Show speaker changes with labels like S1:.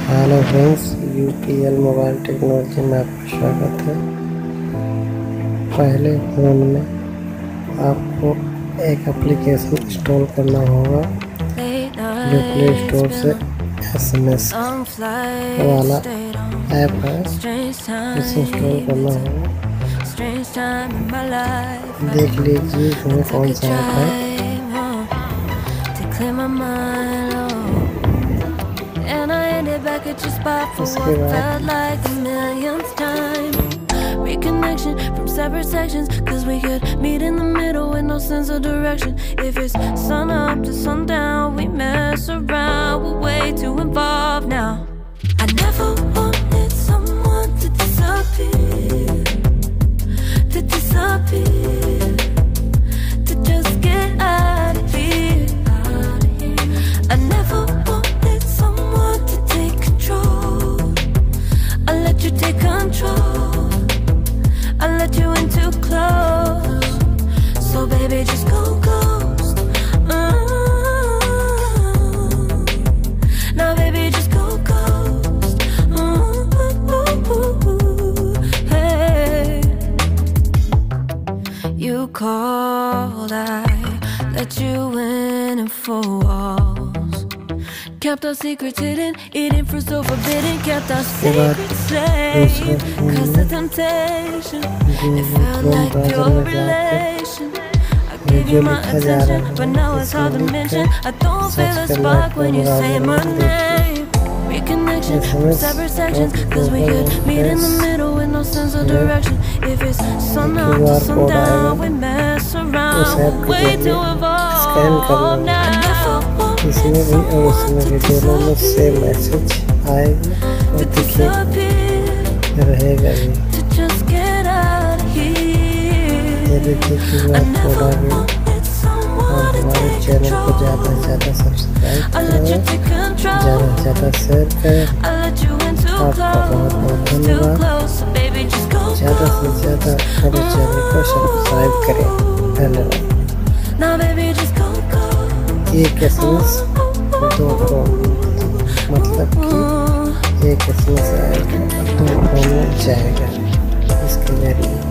S1: Hello friends, UPL mobile technology में आपका स्वागत है। पहले फ़ोन में आपको एक एप्लीकेशन इंस्टॉल करना होगा जो प्ले स्टोर से SMS वाला ऐप है, इसे इंस्टॉल करना होगा। देख लीजिए इसमें कौन सा ऐप है।
S2: Back at your spot for what felt like the millionth time. Reconnection from separate sections, cause we could meet in the middle with no sense of direction. If it's sun up to sundown, we mess around, we're way too involved now. I never wanted someone to disappear, to just get out of here. I never wanted someone to take control. I let you take control. I let you in too close. So baby, just go ghost. Now baby, just go ghost. Hey, you called, I let you in and 4 walls. Kept our secrets hidden, eating fruit so forbidden. Kept our secrets safe, cause the temptation, it felt like pure relation. I gave you my attention, but now it's hard to mention. I don't feel a spark when you say my name. Reconnection from separate sections, cause we could meet in the middle with no sense of direction. If it's sun up to sundown, we mess around, way too evolved now.
S1: इसमें भी और उसमें भी दोनों में same message आएगा और दिखे रहेगा भी। ये देखिए QR कोड आ गया और हमारे चैनल को ज़्यादा से ज़्यादा सब्सक्राइब करें, ज़्यादा से ज़्यादा शेयर करें। आपका बहुत बहुत धन्यवाद। ज़्यादा से ज़्यादा हमारे चैनल को सब्सक्राइब करें। धन्यवाद। एक SMS 2 फ़ोन, मतलब कि एक SMS आएगा 2 फ़ोन में जाएगा इसके जरिए।